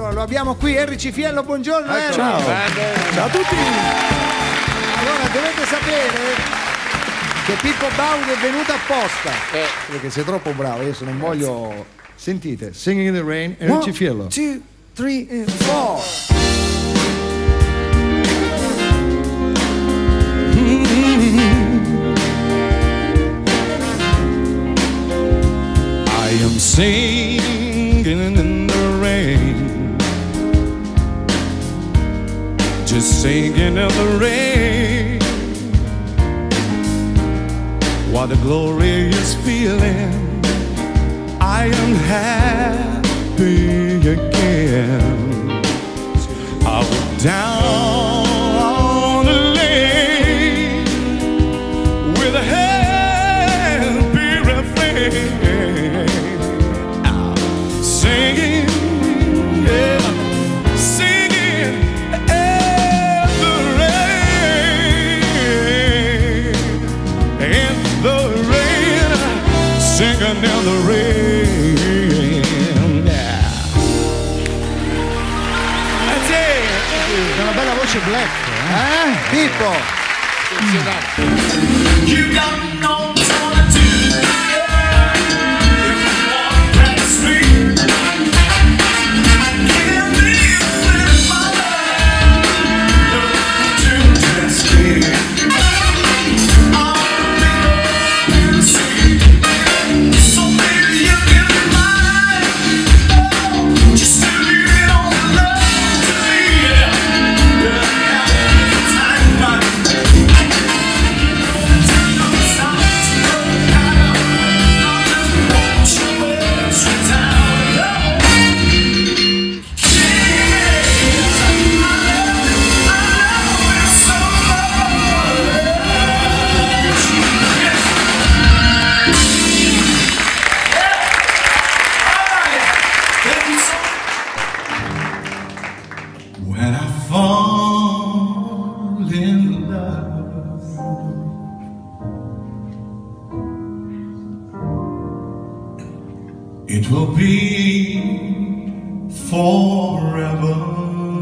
Eccolo, lo abbiamo qui, Henry Cifiello, buongiorno Henry. Ciao. Ciao a tutti. Allora, dovete sapere che Pippo Baudo è venuto apposta. Perché sei troppo bravo, adesso non voglio... Sentite, Singing in the Rain, Henry Cifiello. 1, 2, 3 and 4. I am singing in the rain, just singing in the rain, while the glorious feeling I am happy again. I went down the lane with a happy refrain. Singing in the rain, yeah. That's it. Una bella voce black, Pippo. You got no time to if you walk down the street. Give me with my love, to just keep. When I fall in love, it will be forever.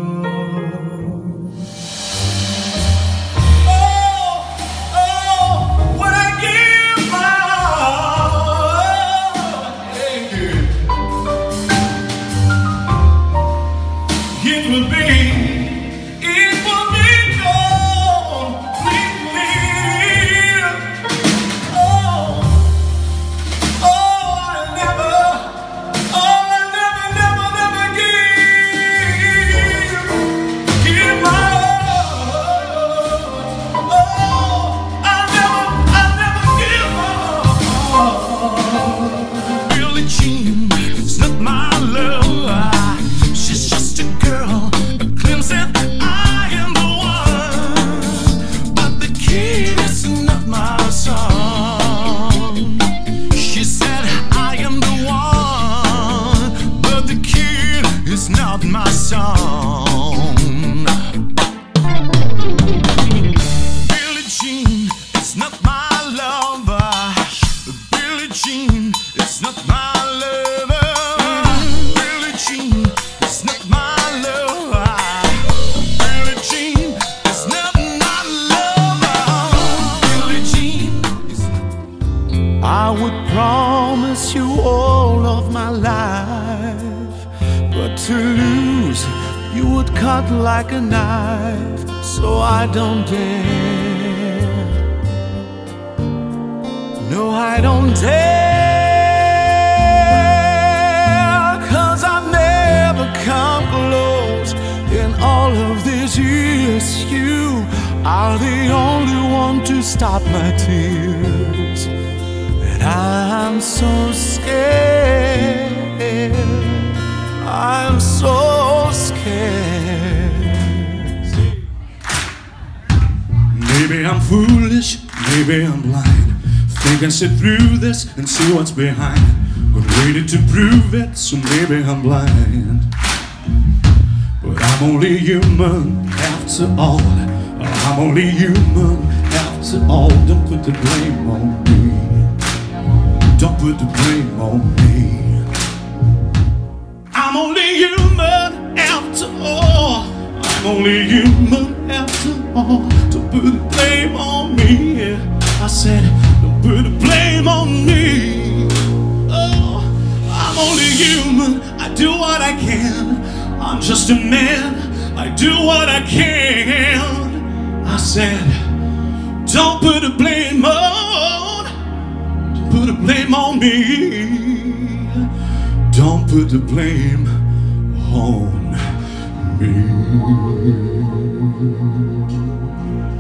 My song, Billie Jean is not my lover. Billie Jean is not my lover. Billie Jean is not my lover. Billie Jean is not my lover. Billie Jean is not. I would promise you all of my life, but to lose, you would cut like a knife, so I don't dare. No, I don't dare, 'cause I've never come close in all of these years. You are the only one to stop my tears, and I'm so scared. I'm so scared. Maybe I'm foolish, maybe I'm blind. Think I sit through this and see what's behind, but waited to prove it, so maybe I'm blind. But I'm only human after all. I'm only human after all. Don't put the blame on me. Don't put the blame on me. I'm only human I'm only human after all. Don't put the blame on me. I said, don't put the blame on me. Oh, I'm only human. I do what I can. I'm just a man. I do what I can. I said, don't put the blame on. Don't put the blame on me. Don't put the blame on me.